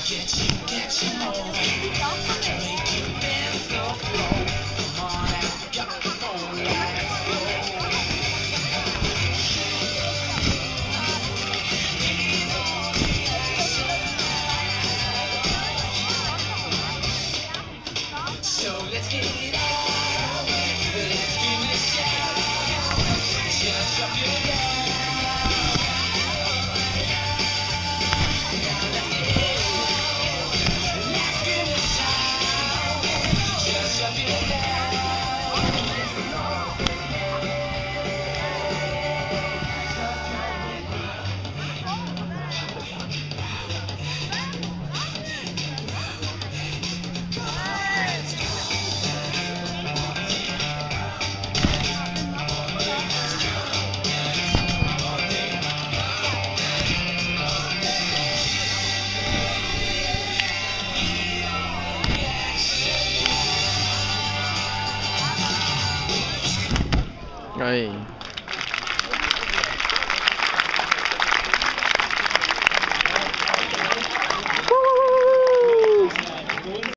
So let's get it out. Let's give it a shout. Just drop your down. Now let's get it out. Let's give it a shout. Just drop your down. Rồi